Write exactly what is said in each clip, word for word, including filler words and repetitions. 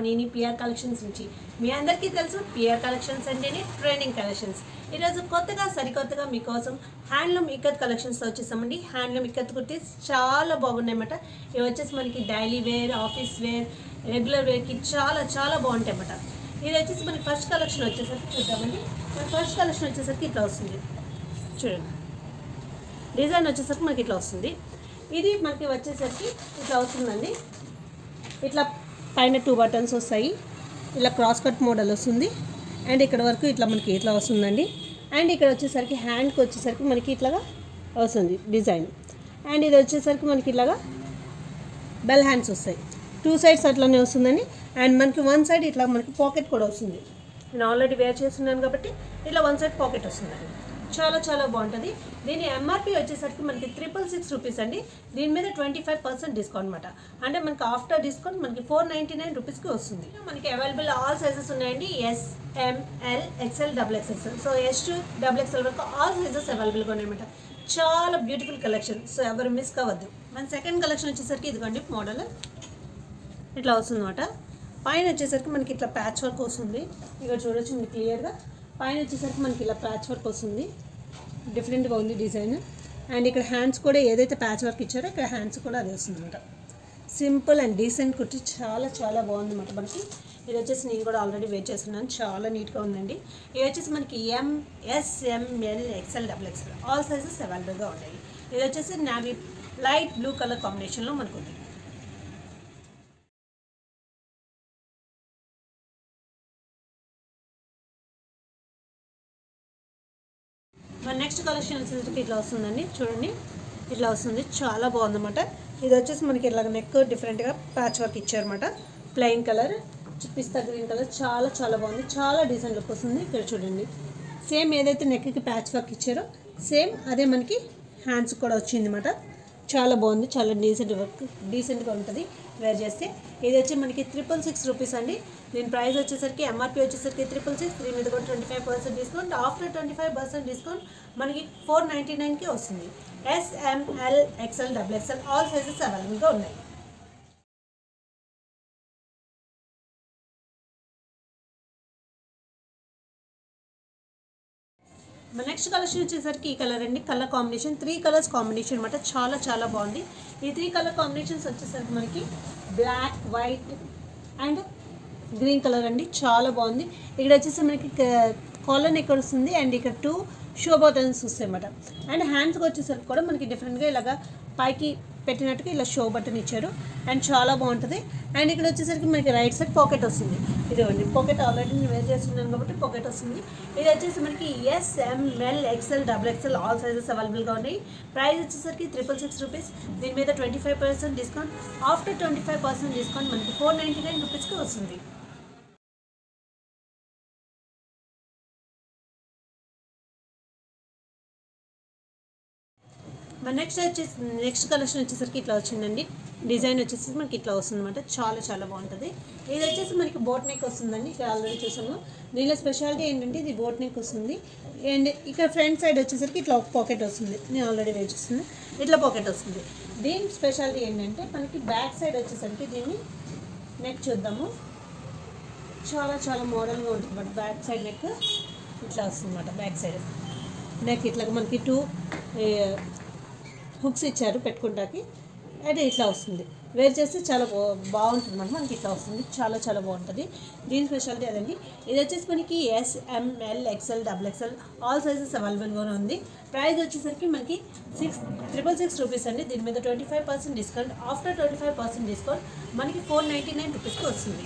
అవనీని PR collections నుంచి. మీ అందరికీ తెలుసు పిఆర్ కలెక్షన్స్ అంటేనే ట్రెండింగ్ కలెక్షన్స్. ఈరోజు కొత్తగా సరికొత్తగా మీకోసం హ్యాండ్లూమ్ ఇక్కత్ కలెక్షన్స్తో వచ్చేసామండి. హ్యాండ్లూమ్ ఇక్కత్ కుర్తీస్ చాలా బాగున్నాయన్నమాట. ఇవి వచ్చేసి మనకి daily wear, office wear, regular వేర్కి చాలా చాలా బాగుంటాయి అన్నమాట. ఇది వచ్చేసి మనకి ఫస్ట్ కలెక్షన్ వచ్చేసరికి చూద్దామండి. మన ఫస్ట్ కలెక్షన్ వచ్చేసరికి ఇట్లా వస్తుంది చూడండి. డిజైన్ వచ్చేసరికి మనకి ఇట్లా వస్తుంది. ఇది మనకి వచ్చేసరికి ఇట్లా వస్తుందండి. ఇట్లా పైన టూ బటన్స్ వస్తాయి, ఇలా క్రాస్ కట్ మోడల్ వస్తుంది. అండ్ ఇక్కడ వరకు ఇట్లా మనకి ఇట్లా వస్తుందండి. అండ్ ఇక్కడ వచ్చేసరికి హ్యాండ్కి వచ్చేసరికి మనకి ఇట్లాగా వస్తుంది డిజైన్. అండ్ ఇది వచ్చేసరికి మనకి ఇట్లాగా బెల్ హ్యాండ్స్ వస్తాయి. టూ సైడ్స్ అట్లానే వస్తుందండి. అండ్ మనకి వన్ సైడ్ ఇట్లా మనకి పాకెట్ కూడా వస్తుంది. నేను ఆల్రెడీ వేర్ చేస్తున్నాను కాబట్టి ఇట్లా వన్ సైడ్ పాకెట్ వస్తుందండి. చాలా చాలా బాగుంటుంది. దీని ఎంఆర్పి వచ్చేసరికి మనకి త్రిపుల్ సిక్స్ రూపీస్ అండి. దీని మీద ట్వంటీ ఫైవ్ పర్సెంట్ డిస్కౌంట్ అనమాట. అంటే మనకి ఆఫ్టర్ డిస్కౌంట్ మనకి ఫోర్ నైంటీ నైన్ రూపీస్కి వస్తుంది. మనకి అవైలబుల్ ఆల్ సైజెస్ ఉన్నాయండి. S, M, L, XL, double XL. So S to double XL వరకు ఆల్ సైజెస్ అవైలబుల్గా ఉన్నాయన్నమాట. చాలా బ్యూటిఫుల్ కలెక్షన్. సో ఎవరు మిస్ కావద్దు. మన సెకండ్ కలెక్షన్ వచ్చేసరికి ఇదిగోండి మోడల్ ఇట్లా వస్తుందన్నమాట. పైన వచ్చేసరికి మనకి ఇట్లా ప్యాచ్ వర్క్ వస్తుంది. ఇక్కడ చూడొచ్చు మీకు క్లియర్గా. పైన వచ్చేసరికి మనకి ఇలా ప్యాచ్ వర్క్ వస్తుంది. డిఫరెంట్గా ఉంది డిజైన్. అండ్ ఇక్కడ హ్యాండ్స్ కూడా ఏదైతే ప్యాచ్ వర్క్ ఇచ్చారో ఇక్కడ హ్యాండ్స్ కూడా అదే వస్తుంది అనమాట. సింపుల్ అండ్ డీసెంట్ కుర్తి చాలా చాలా బాగుంది అనమాట మనకి. ఇది వచ్చేసి నేను కూడా ఆల్రెడీ వేర్ చేస్తున్నాను. చాలా నీట్గా ఉందండి. ఇది వచ్చేసి మనకి M, S, M, L, XL, double XL all sizes అవైలబుల్గా ఉన్నాయి. ఇది వచ్చేసి నావీ లైట్ బ్లూ కలర్ కాంబినేషన్లో మనకు ఉంది. మన నెక్స్ట్ కలెక్షన్ వచ్చేసరికి ఇట్లా వస్తుందండి. చూడండి ఇట్లా వస్తుంది. చాలా బాగుందన్నమాట. ఇది వచ్చేసి మనకి ఇట్లా నెక్ డిఫరెంట్గా ప్యాచ్ వర్క్ ఇచ్చారన్నమాట. ప్లెయిన్ కలర్, పిస్తా గ్రీన్ కలర్ చాలా చాలా బాగుంది. చాలా డీసెంట్ లుక్ వస్తుంది. ఇక్కడ చూడండి సేమ్ ఏదైతే నెక్కి ప్యాచ్ వర్క్ ఇచ్చారో సేమ్ అదే మనకి హ్యాండ్స్ కూడా వచ్చింది అన్నమాట. చాలా బాగుంది. చాలా డీసెంట్ వర్క్ డీసెంట్గా ఉంటుంది వేర్ చేస్తే. ఇది వచ్చి మనకి త్రిపుల్ సిక్స్ రూపీస్ అండి. దీని ప్రైస్ వచ్చేసరికి ఎంఆర్పి వచ్చేసరికి త్రిపుల్ సిక్స్ దీని మీద కూడా twenty five percent discount. After twenty five percent discount మనకి ఫోర్ నైంటీ నైన్కి వస్తుంది. S, M, L, XL, double XL all sizes అవైలబుల్గా ఉన్నాయి. మన నెక్స్ట్ కలెక్షన్ వచ్చేసరికి ఈ కలర్ అండి. Colour combination three colours combination అనమాట. చాలా చాలా బాగుంది. ఈ త్రీ కలర్ కాంబినేషన్స్ వచ్చేసరికి మనకి black, white and green colour అండి. చాలా బాగుంది. ఇక్కడ వచ్చేసి మనకి కాలర్ నెక్ వస్తుంది. అండ్ ఇక్కడ టూ షో బటన్స్ వస్తాయి అన్నమాట. అండ్ హ్యాండ్స్కి వచ్చేసరికి కూడా మనకి డిఫరెంట్గా ఇలాగా పైకి పెట్టినట్టుగా ఇలా షో బటన్ ఇచ్చారు. అండ్ చాలా బాగుంటుంది. అండ్ ఇక్కడ వచ్చేసరికి మనకి రైట్ సైడ్ పాకెట్ వస్తుంది. ఇదిగోండి పాకెట్ ఆల్రెడీ నేను వేర్ చేస్తున్నాను కాబట్టి పాకెట్ వస్తుంది. ఇది వచ్చేసి మనకి S, M, L, XL, double XL all sizes అవైలబుల్గా ఉన్నాయి. ప్రైస్ వచ్చేసరికి త్రిపుల్ సిక్స్ రూపీస్ దీని మీద twenty five percent discount. After twenty five percent discount మనకి ఫోర్ నైంటీ నైన్ రూపీస్కి వస్తుంది. మన నెక్స్ట్ వచ్చేసి నెక్స్ట్ కలెక్షన్ వచ్చేసరికి ఇట్లా వచ్చిందండి. డిజైన్ వచ్చేసి మనకి ఇట్లా వస్తుంది అనమాట. చాలా చాలా బాగుంటుంది. ఇది వచ్చేసి మనకి బోట్ నెక్ వస్తుందండి. ఇక్కడ ఆల్రెడీ చూసాము. దీనిలో స్పెషాలిటీ ఏంటంటే ఇది బోట్ నెక్ వస్తుంది. అండ్ ఇక్కడ ఫ్రంట్ సైడ్ వచ్చేసరికి ఇట్లా ఒక పాకెట్ వస్తుంది. నేను ఆల్రెడీ వేర్ చేస్తున్నాను. ఇట్లా పాకెట్ వస్తుంది. దీని స్పెషాలిటీ ఏంటంటే మనకి బ్యాక్ సైడ్ వచ్చేసరికి దీన్ని నెక్ చూద్దాము. చాలా చాలా మోడల్గా ఉంటుంది బట్ బ్యాక్ సైడ్ నెక్ ఇట్లా వస్తుంది అనమాట. బ్యాక్ సైడ్ నెక్ ఇట్లా మనకి టూ హుక్స్ ఇచ్చారు పెట్టుకుంటాకి. అయితే ఇట్లా వస్తుంది. వేర్ చేస్తే చాలా బాగుంటుంది అనమాట. మనకి ఇట్లా వస్తుంది. చాలా చాలా బాగుంటుంది. దీని స్పెషాలిటీ అదండి. ఇది వచ్చేసి మనకి S, M, L, XL, double XL all sizes అవైలబుల్గానే ఉంది. ప్రైస్ వచ్చేసరికి మనకి సిక్స్ ట్రిపుల్ సిక్స్ రూపీస్ అండి. దీని మీద twenty five percent discount. After twenty five percent discount మనకి ఫోర్ నైంటీ నైన్ రూపీస్కి వస్తుంది.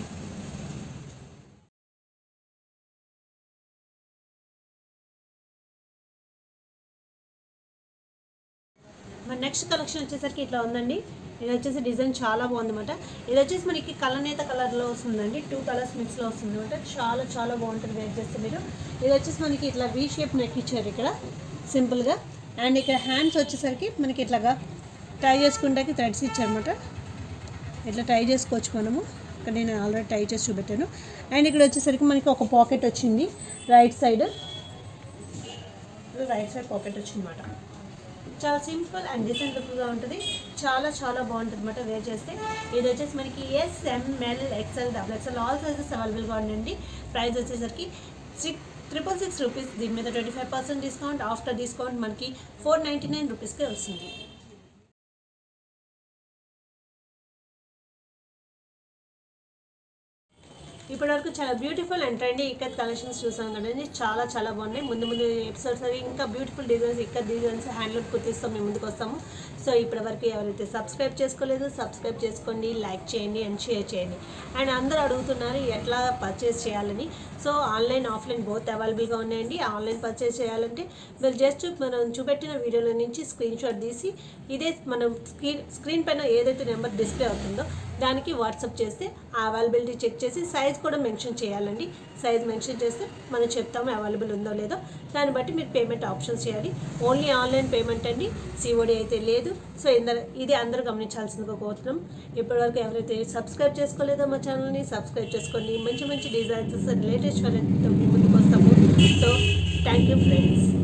మన నెక్స్ట్ కలెక్షన్ వచ్చేసరికి ఇట్లా ఉందండి. ఇది వచ్చేసి డిజైన్ చాలా బాగుందన్నమాట. ఇది వచ్చేసి మనకి కలనేత కలర్లో వస్తుందండి. టూ కలర్స్ మిక్స్లో వస్తుంది అనమాట. చాలా చాలా బాగుంటుంది వేర్ చేస్తే మీరు. ఇది వచ్చేసి మనకి ఇట్లా వీ షేప్ నెక్ ఇచ్చారు ఇక్కడ సింపుల్గా. అండ్ ఇక్కడ హ్యాండ్స్ వచ్చేసరికి మనకి ఇట్లాగా టై చేసుకుంటాకి థ్రెడ్స్ ఇచ్చారనమాట. ఇట్లా టై చేసుకోవచ్చు మనము. ఇక్కడ నేను ఆల్రెడీ టై చేసి చూపెట్టాను. అండ్ ఇక్కడ వచ్చేసరికి మనకి ఒక పాకెట్ వచ్చింది right side. Right side pocket వచ్చిందన్నమాట. చాలా సింపుల్ అండ్ డీసెంట్ లుక్గా ఉంటుంది. చాలా చాలా బాగుంటుంది అనమాట వేర్ చేస్తే. ఇది వచ్చేసి మనకి S, M L, XL, double XL all sizes అవైలబుల్గా ఉండండి. ప్రైస్ వచ్చేసరికి సిక్స్ ట్రిపుల్ సిక్స్ రూపీస్. దీని మీద twenty five percent discount. After discount మనకి ఫోర్ నైంటీ నైన్ రూపీస్కే వస్తుంది. ఇప్పటివరకు చాలా beautiful and trendy ikat collections చూసాం కదండి. చాలా చాలా బాగున్నాయి. ముందు ముందు ఎపిసోడ్స్ అవి ఇంకా beautiful designs, ikat designs, handloom కుర్తీస్తో మేము ముందుకు వస్తాము. సో ఇప్పటివరకు ఎవరైతే సబ్స్క్రైబ్ చేసుకోలేదు సబ్స్క్రైబ్ చేసుకోండి, లైక్ చేయండి అండ్ షేర్ చేయండి. అండ్ అందరూ అడుగుతున్నారు ఎట్లా పర్చేస్ చేయాలని. సో ఆన్లైన్ ఆఫ్లైన్ బోత్ అవైలబుల్గా ఉన్నాయండి. ఆన్లైన్ పర్చేస్ చేయాలంటే మీరు జస్ట్ మనం చూపెట్టిన వీడియోల నుంచి స్క్రీన్ షాట్ తీసి ఇదే మనం స్క్రీన్ స్క్రీన్ పైన ఏదైతే నెంబర్ డిస్ప్లే అవుతుందో దానికి వాట్సాప్ చేస్తే ఆ అవైలబిలిటీ చెక్ చేసి సైజ్ కూడా మెన్షన్ చేయాలండి. సైజ్ మెన్షన్ చేస్తే మనం చెప్తాము అవైలబుల్ ఉందో లేదో. దాన్ని బట్టి మీరు పేమెంట్ ఆప్షన్స్ చేయాలి. ఓన్లీ ఆన్లైన్ పేమెంట్ అండి, సిఓడి అయితే లేదు. సో ఇందరు ఇది అందరూ గమనించాల్సిందిగా కోరుతున్నాం. ఇప్పటివరకు ఎవరైతే సబ్స్క్రైబ్ చేసుకోలేదో మా ఛానల్ని సబ్స్క్రైబ్ చేసుకోండి. మంచి మంచి డిజైన్స్ లేటెస్ట్ వెరైటీతో మీ ముందుకు వస్తాము. So thank you friends.